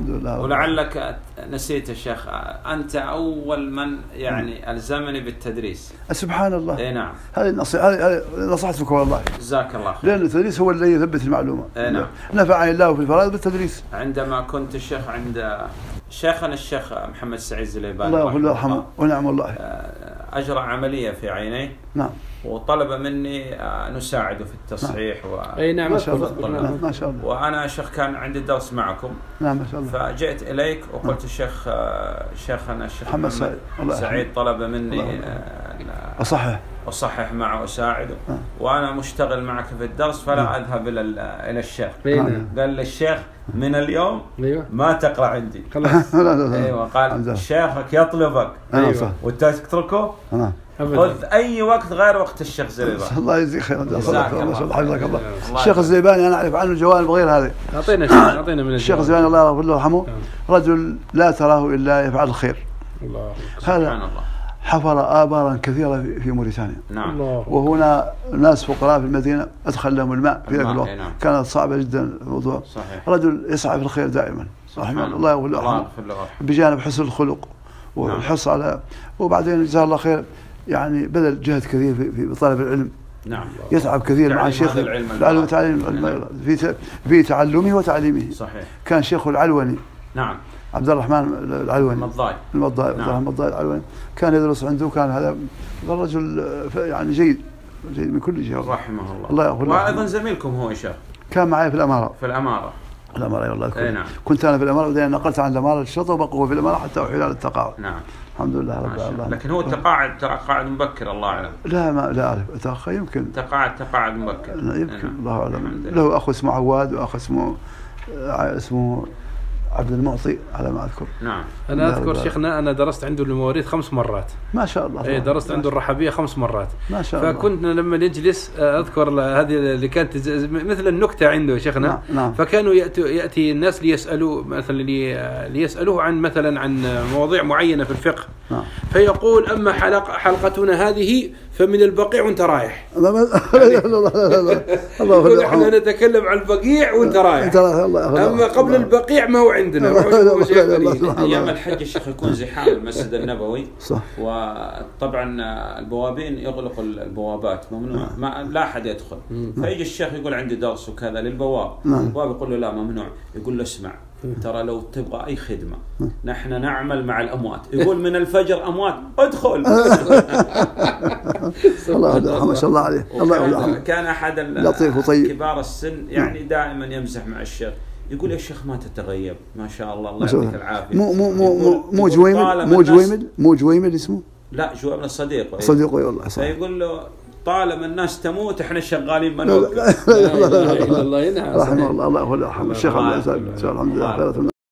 الحمد لله. ولعلك نسيت يا شيخ، أنت أول من يعني ألزمني بالتدريس. سبحان الله. إيه نعم. هذه نصحتك والله. جزاك الله خير. لأن التدريس هو الذي يثبت المعلومة. إيه نعم. نفعني الله في الفرائض بالتدريس. عندما كنت الشيخ عند شيخنا الشيخ محمد سعيد الزليباني الله يرحمه ونعم الله، أجرى عملية في عينيه. نعم. وطلب مني نساعده في التصحيح. نعم. أي نعم. ما شاء الله. ما شاء الله. وأنا شيخ كان عندي درس معكم. نعم ما شاء الله. فجئت إليك وقلت شيخنا الشيخ محمد سعيد طلب مني أصحح معه وأساعده. وأنا مشتغل معك في الدرس فلا أذهب إلى الشيخ. قال لي الشيخ من اليوم ما تقرأ عندي. خلاص. أيوة. قال شيخك يطلبك وأنت تتركه. خذ أي وقت غير وقت الشيخ زليباني. الله يجزيك خير. الله حفظك الله. الشيخ الزليباني أنا أعرف عنه جوانب غير هذه. أعطينا من الشيخ الزليباني الله يغفر له ويرحمه رجل لا تراه إلا يفعل الخير. الله. هذا حفر آبارا كثيرة في موريتانيا. نعم. وهنا ناس فقراء في المدينة أدخل لهم الماء في ذاك الوقت. كانت صعبة جدا الموضوع. صحيح. رجل يسعى في الخير دائما. رحمه الله يغفر له بجانب حسن الخلق والحرص على. وبعدين جزاه الله خير يعني بذل جهد كثير في طلب العلم. نعم. يتعب كثير مع الشيخ العلم وتعليم في تعلمه وتعليمه. صحيح. كان شيخ العلوني. نعم. عبد الرحمن العلوني. المضاي. نعم. العلوني كان يدرس عنده. كان هذا الرجل يعني جيد من كل جهة. رحمه الله. الله يغفر له. وأيضا زميلكم هو يا شيخ. كان معي في الأمارة. الأمارة والله. نعم. كنت أنا في الأمارة وبعدين نقلت عن الأمارة للشرطة وبقوا في الأمارة حتى أحيل على التقاعد. نعم. الحمد لله رب العالمين. لكن هو تقاعد مبكر الله أعلم. لا أعرف أتأخر يمكن. تقاعد مبكر. يمكن الله أعلم. له أخو اسمه عواد وأخ اسمه عبد المعطي على ما أذكر. نعم. أنا أذكر شيخنا أنا درست عنده المواريث 5 مرات. ما شاء الله. إيه درست عنده الرحبية 5 مرات. ما شاء الله. فكنا لما نجلس أذكر هذه اللي كانت مثل النكتة عنده شيخنا. نعم. فكانوا يأتي الناس ليسألوا مثلا ليسألوه عن مواضيع معينة في الفقه. نعم. فيقول أما حلقتنا هذه فمن البقيع وانت رايح. يقول احنا نتكلم عن البقيع وانت رايح. أما قبل البقيع ما هو عندنا. أيام الحج الشيخ يكون زحام المسجد النبوي. صح. وطبعا البوابين يغلقوا البوابات ممنوع لا أحد يدخل. فيجي الشيخ يقول عندي درس وكذا للبواب. البواب يقول له لا ممنوع. يقول له اسمع ترى لو تبغى أي خدمة نحن نعمل مع الأموات. يقول من الفجر أموات ادخل. الله ما شاء الله عليه. الله كان أحد كبار السن يعني دائما يمزح مع الشيخ. يقول يا شيخ ما تتغيب ما شاء الله الله يعطيك العافية. مو جويمل اسمه؟ لا جويمل الصديق. صديقه والله. فيقول له طالما الناس تموت احنا شغالين بنوقف. الله ينعم. رحمه الله. الله يرحمه الشيخ. الحمد لله.